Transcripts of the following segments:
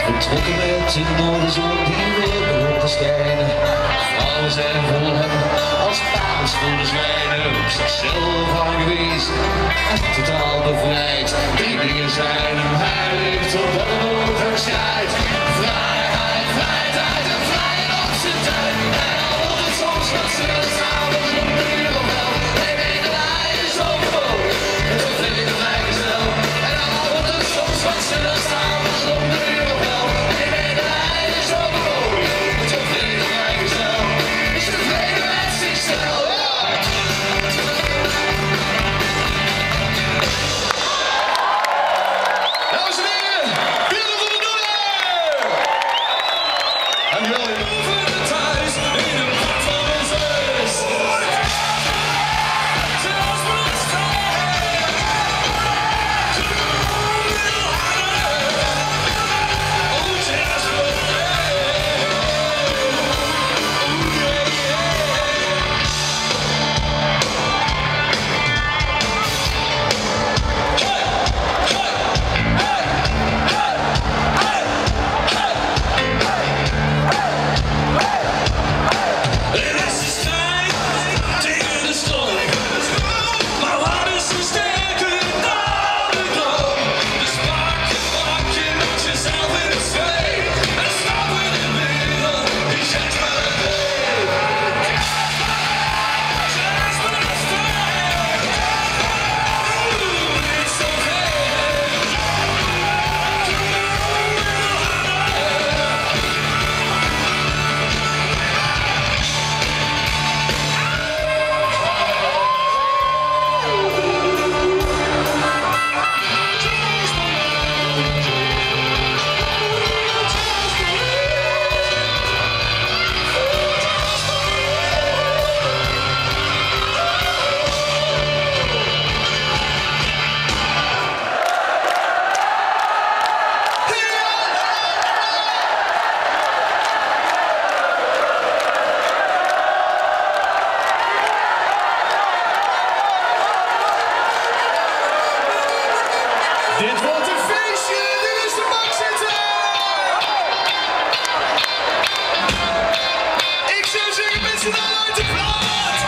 Betrokken met de noordenzon die weer begon te schijnen. Vrouwen zijn vol hem als paars voor de zwijnen. Op zichzelf aangewezen en totaal bevrijd. Drie dingen zijn hem heilig totdat de nood hem scheidt. Vrijheid, vrijheid en vrijheid op zijn tuin. En al wordt het soms wat ze s'avonds om de uur of wel. Nee, nee, de hij is overbodig. Het wordt vrede vrijgezel. En al wordt het soms wat ze s'avonds om de uur of wel. Nee, nee, de hij is overbodig. Het wordt vrede vrijgezel. Is tevreden met zichzelf. Dames en heren, Willem van der Doelen! Dankjewel, dit wordt een feestje, dit is de Bakzitter! Ik zou zeggen met z'n allen uit de plaat!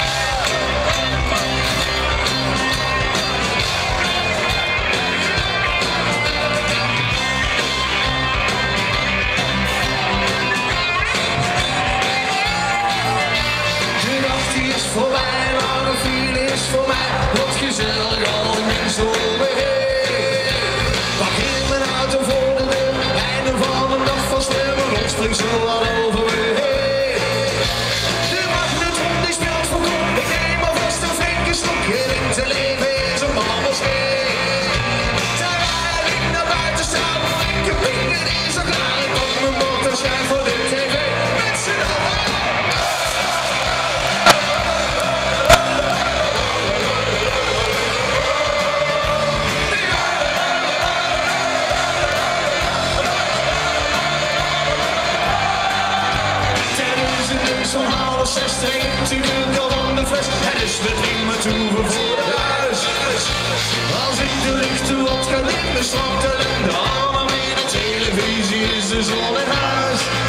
De nacht die is voorbij, maar de file is voor mij. Wat gezellig, al die mensen om me heen. Spring zo al over me heen. De magnetron die speelt voor kop. Ik neem alvast een flinke slok. Je denkt te leven is een babbelsteen. Terwijl ik naar buiten sta, ik heb binnen is al klaar. Ik pak mijn bord en schrijf voor de tv. Met z'n allen. Zo'n half 6 drinkt u de kal van de fles. Het is met riemen toe voor de huis. Als ik de lichten op ga in de strand en de armen in de televisie is de zon in huis.